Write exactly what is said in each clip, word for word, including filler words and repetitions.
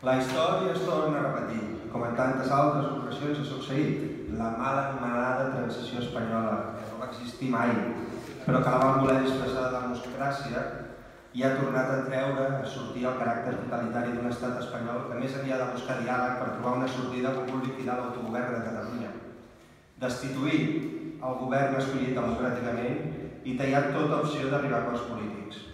La història es torna a repetir, com en tantes altres ocasions ha succeït. La mal anomenada transició espanyola, que no va existir mai, però que la van voler disfressar de democràcia i ha tornat a treure, a sortir el caràcter totalitari d'un estat espanyol que més havia de buscar diàleg per trobar una sortida que vol liquidar l'autogovern de Catalunya. Destituir el govern escollit democràticament i tallar tota opció d'arribar a acords polítics.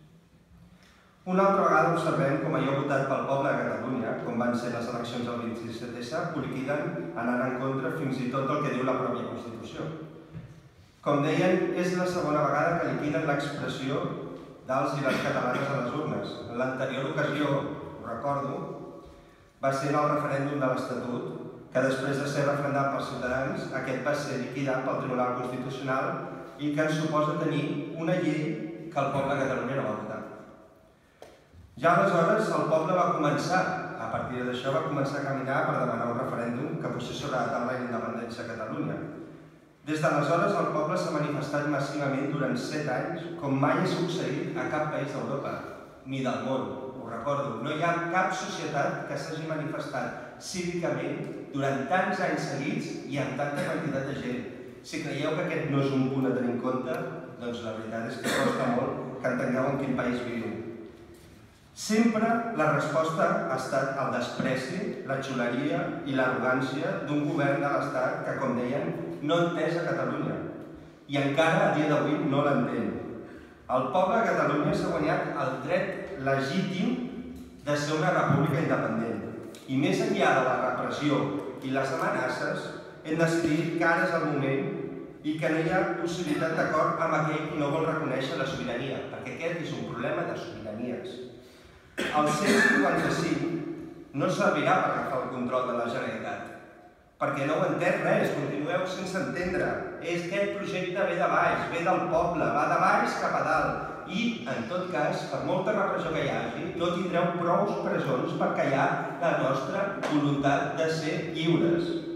Una altra vegada observem com allò votat pel poble de Catalunya, com van ser les eleccions del vint-i-set essa, ho liquiden anant en contra fins i tot del que diu la pròpia Constitució. Com deien, és la segona vegada que liquiden l'expressió dels i les catalanes a les urnes. En l'anterior ocasió, ho recordo, va ser en el referèndum de l'Estatut, que després de ser referendat pels ciutadans, aquest va ser liquidat pel Tribunal Constitucional i que ens suposa tenir una llei que el poble de Catalunya no va votar. Ja aleshores el poble va començar, a partir d'això va començar a caminar per demanar un referèndum que posés sobre la taula d'independència a Catalunya. Des d'aleshores el poble s'ha manifestat massivament durant set anys com mai ha succeït a cap país d'Europa, ni del món, ho recordo. No hi ha cap societat que s'hagi manifestat cívicament durant tants anys seguits i amb tanta quantitat de gent. Si creieu que aquest no és un punt a tenir en compte, doncs la veritat és que costa molt que entengueu en quin país vivim. Sempre la resposta ha estat el despreci, la xuleria i l'arrogància d'un govern de l'Estat que, com deien, no ha entès a Catalunya i encara a dia d'avui no l'entén. El poble de Catalunya s'ha guanyat el dret legítim de ser una república independent i més enllà de la repressió i les amenaces hem decidit que ara és el moment i que no hi ha possibilitat d'acord amb aquell qui no vol reconèixer la sobirania, perquè aquest és un problema de sobiranies. El cent cinquanta-cinc no servirà per agafar el control de la Generalitat, perquè no ho entén res, continueu sense entendre. És que aquest projecte ve de baix, ve del poble, va de baix cap a dalt. I, en tot cas, per molta repressió que hi hagi, no tindreu prou presons per callar la nostra voluntat de ser lliures.